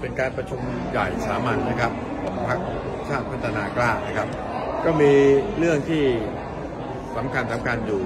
เป็นการประชุมใหญ่สามัญนะครับของพรรคชาติพัฒนากล้านะครับก็มีเรื่องที่สำคัญอยู่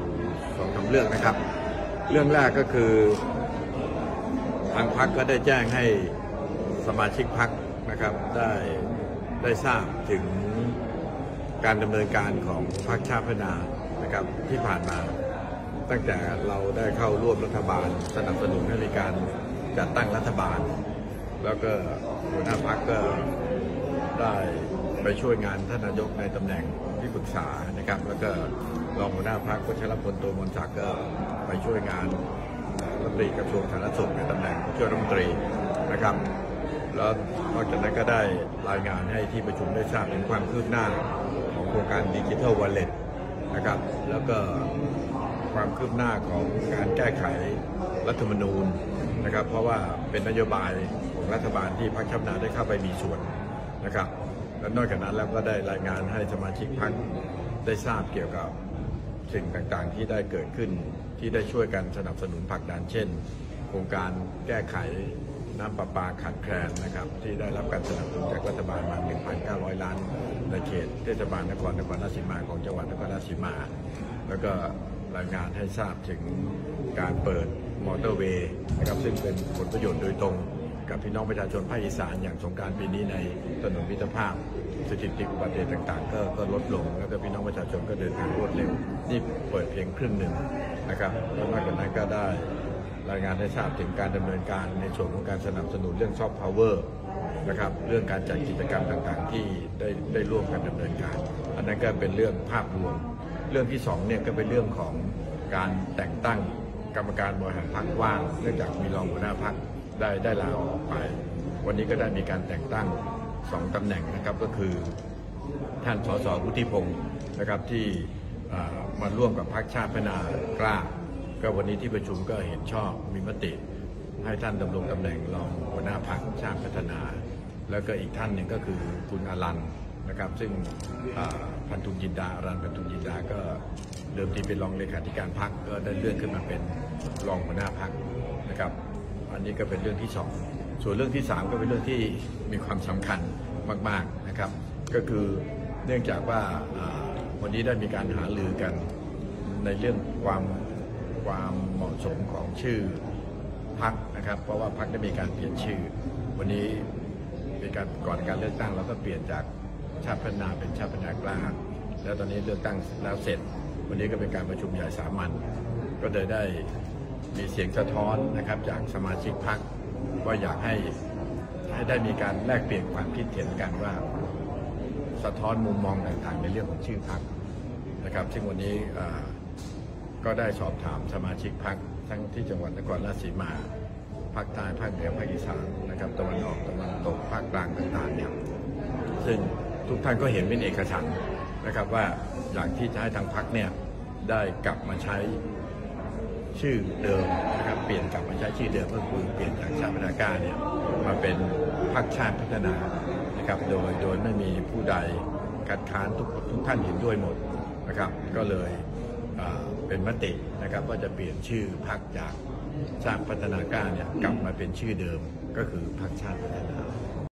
2-3 เรื่องนะครับเรื่องแรกก็คือทางพรรคก็ได้แจ้งให้สมาชิกพรรคนะครับได้ทราบถึงการดำเนินการของพรรคชาติพัฒนานะครับที่ผ่านมาตั้งแต่เราได้เข้าร่วมรัฐบาลสนับสนุนให้มีการจัดตั้งรัฐบาลแล้วก็หัวหน้าพรรคก็ได้ไปช่วยงานท่านนายกในตำแหน่งที่ปรึกษานะครับแล้วก็รองหัวหน้าพรรควัชรพล โตมนศักดิ์ก็ไปช่วยงานรัฐมนตรีกระทรวงสาธารณสุขในตำแหน่งผู้ช่วยรัฐมนตรีนะครับแล้วนอกจากนั้นก็ได้รายงานให้ที่ประชุมได้ทราบถึงความคืบหน้าของโครงการดิจิทัลวอลเล็ตนะครับแล้วก็ความคืบหน้าของการแก้ไขรัฐธรรมนูญนะครับเพราะว่าเป็นนโยบายของรัฐบาลที่พรรคชาติพัฒนาได้เข้าไปมีส่วนนะครับและนอกจากนั้นแล้วก็ได้รายงานให้สมาชิกพรรคได้ทราบเกี่ยวกับสิ่งต่างๆที่ได้เกิดขึ้นที่ได้ช่วยกันสนับสนุนผลักดันเช่นโครงการแก้ไขน้ำประปาขาดแคลนนะครับที่ได้รับการสนับสนุนจากรัฐบาลมา 1,900 ล้านในเขตเทศบาลนครราชสีมาของจังหวัดนครราชสีมาแล้วก็รายงานให้ทราบถึงการเปิดมอเตอร์เวย์นะครับซึ่งเป็นผลประโยชน์โดยตรงกับพี่น้องประชาชนภาคอีสานอย่างสงกรานต์ปีนี้ในถนนมิตรภาพสถิติอุบัติเหตุต่างๆก็ลดลงแล้วก็พี่น้องประชาชนก็เดินทางรวดเร็วนี่เปิดเพียงครึ่งหนึ่งนะครับแล้วนอกจากนั้นก็ได้รายงานให้ทราบถึงการดำเนินการในส่วนของการสนับสนุนเรื่องซอฟต์พาวเวอร์นะครับเรื่องการจัดกิจกรรมต่างๆที่ได้ร่วมกันดำเนินการอันนั้นก็เป็นเรื่องภาพรวมเรื่องที่2เนี่ยก็เป็นเรื่องของการแต่งตั้งกรรมการบริหารพรรคว่างเนื่องจากมีรองหัวหน้าพรรคได้ลาออกไปวันนี้ก็ได้มีการแต่งตั้ง2 ตำแหน่งนะครับก็คือท่านสส.วุฒิพงศ์นะครับที่มาร่วมกับพรรคชาติพัฒนากล้าก็วันนี้ที่ประชุมก็เห็นชอบมีมติให้ท่านดำรงตำแหน่งรองหัวหน้าพรรคชาติพัฒนาแล้วก็อีกท่านหนึ่งก็คือคุณอรันนะครับซึ่งพันธุจินดาอรันพันธุจินดาก็เดิมทีเป็นรองเลขาธิการพรรคก็ได้เลื่อนขึ้นมาเป็นรองหัวหน้าพรรคนะครับอันนี้ก็เป็นเรื่องที่2ส่วนเรื่องที่3ก็เป็นเรื่องที่มีความสำคัญมากๆนะครับก็คือเนื่องจากว่าวันนี้ได้มีการหารือกันในเรื่องความเหมาะสมของชื่อพรรคนะครับเพราะว่าพรรคได้มีการเปลี่ยนชื่อวันนี้มีการก่อนการเลือกตั้งเราก็เปลี่ยนจากชาติพัฒนาเป็นชาติพัฒนากล้าแล้วตอนนี้เลือกตั้งแล้วเสร็จวันนี้ก็เป็นการประชุมใหญ่สามัญก็เลยได้มีเสียงสะท้อนนะครับจากสมาชิกพรรคว่าอยากให้ได้มีการแลกเปลี่ยนความคิดเห็นกันว่าสะท้อนมุมมองต่างๆในเรื่องของชื่อพรรคนะครับซึ่งวันนี้ก็ได้สอบถามสมาชิกพรรคทั้งที่จังหวัดนครราชสีมาภาคใต้ภาคเหนือภาคอีสานนะครับตะวันออกตะวันตกภาคกลางต่างๆเนี่ยซึ่งทุกท่านก็เห็นเป็นเอกฉันท์นะครับว่าอยากที่จะให้ทางพรรคเนี่ยได้กลับมาใช้ชื่อเดิมนะครับเปลี่ยนกลับมาใช้ชื่อเดิมก็คือเปลี่ยนจากชาติพัฒนากล้าเนี่ยมาเป็นพรรคชาติพัฒนานะครับโดยไม่มีผู้ใดคัดค้านทุกท่านเห็นด้วยหมดนะครับก็เลยเป็นมตินะครับว่าจะเปลี่ยนชื่อพรรคจากชาติพัฒนากล้าเนี่ยกลับมาเป็นชื่อเดิมก็คือพรรคชาติพัฒนา